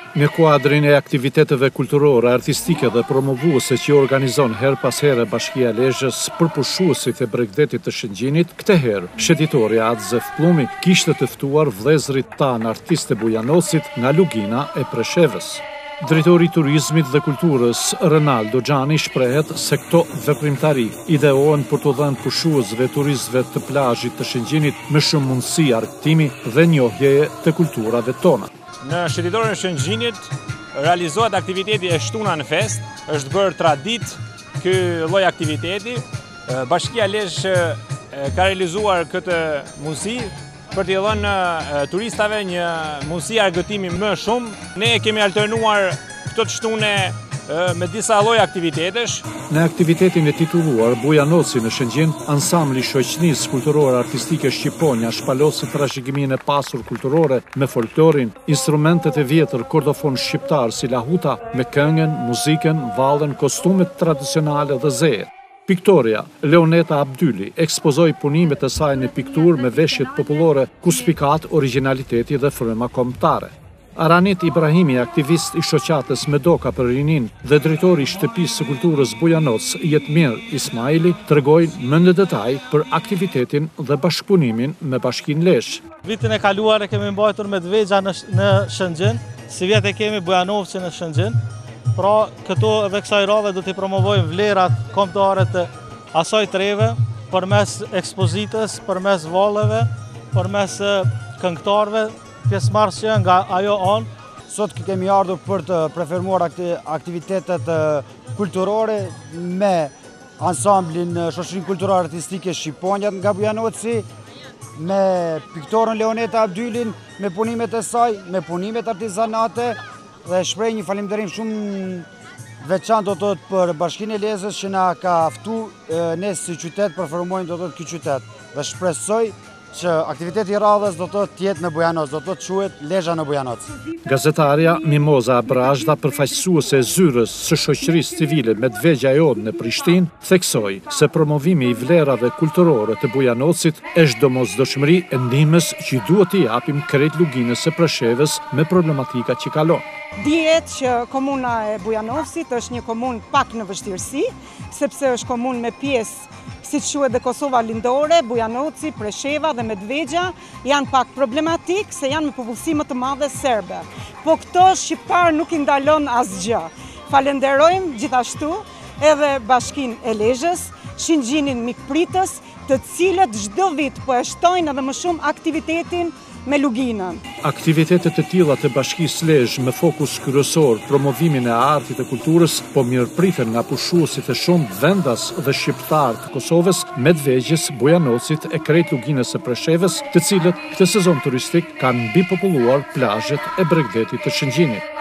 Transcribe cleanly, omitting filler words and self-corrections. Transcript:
Në kuadrin e aktiviteteve kulturore, artistike dhe promovuese që organizon her pas here Bashkia e Lezhës, përpushuesit e Bregdetit të Shëngjinit, këtë herë shëtitori Adzef Plumi kishte të ftuar vëllezërit tanë artistë bujanosit nga Lugina e Preshevës. Drejtori i Turizmit dhe Kulturës, Ronaldo Gjani, shprehet se këto veprimtari ideohen për të dhënë pushuesve turistëve të plazhit të Shëngjinit më shumë mundësi argëtimi dhe njohjeje të kulturave tona. Në shëtitorin e Shëngjinit realizohet aktiviteti e Shtuna në Fest, është bërë tradit ky lloj aktiviteti. Bashkia e Lezhë ka realizuar këtë mundësi për t'i dhënë turistave një mundësi argëtimi më shumë. Ne kemi alternuar këtë të shtune me disa lloj aktivitetesh. Në aktivitetin e titulluar Bujanosi në Shëngjin, ansambli shoqënisë kulturore artistike Shqiponia shpalosi trashëgiminë e pasur kulturore me folklorin, instrumentet e vjetër kordofon shqiptar si lahuta, me këngën, muzikën, vallën, kostumet tradicionale dhe zejet. Piktoria Leoneta Abdyli ekspozoi punimet e saj në pikturë me veshjet popullore ku spikat originaliteti dhe fryma kombëtare. Aranit Ibrahimi, aktivist i shoqatës Medoka për Rinin dhe drejtori i shtëpisë së kulturës Bujanoc, Jetmir Ismaili, tregojnë më në detaj për aktivitetin dhe bashkëpunimin me Bashkinë Lezhë. Vitin e kaluar e kemi mbajtur Medvexha në Shëngjin, si vjet e kemi Bujanovci në Shëngjin. Pra, këtu edhe kësaj radhe do t'i promovojmë vlerat kombëtare të asaj treve përmes ekspozitës, përmes valleve, përmes këngëtarëve, pjesëmarrësve nga ajo anë. Sot kemi ardhur për të preferuar aktivitetet kulturore me ansamblin Shoqërinë Kulturore Artistike Shqiponia nga Bujanoci, me piktorën Leoneta Abdylin, me punimet e saj, me punimet artizanate, dhe shpreh një falënderim shumë veçantë do të thotë për Bashkinë e Lezhës që na ka ftuar ne si qytet për formojmë do të thotë ky qytet. Dhe shpresoj që aktiviteti i radhës do të jetë në Bujanoc, do të quhet Lezhë në Bujanoc. Gazetarja Mimoza Abrazhda, përfaqësuese e zyrës së shoqërisë civile Medvexha e Odë në Prishtinë, theksoi se promovimi i vlerave kulturore të Bujanocit është domosdoshmëri e ndihmës që duhet t'i japim krejt Luginës së Preshevës me problematika që kalon. Dihet që komuna e Bujanovcit është një komunë pak në vështirësi, sepse është komunë me pjesë si quhet dhe Kosova lindore, Bujanoci, Presheva dhe Medvexha janë pak problematik se janë me popullsi më të madhe serbe. Po këto shqiptar nuk i ndalon asgjë. Falenderojmë gjithashtu edhe Bashkinë e Lezhës, Shëngjinin mikpritës, të cilët çdo vit po e shtojnë edhe më shumë aktivitetin me Luginën. Aktivitetet e tilla të Bashkisë Lezhë me fokus kryesor promovimin e artit e kulturës po mirëpriten nga pushuesit e shumë vendas dhe shqiptar të Kosovës, Medvexhës, Bujanocit e krejt Luginës së Preshevës, të cilët këtë sezon turistik kanë mbipopulluar plazhet e Bregdetit të Shëngjinit.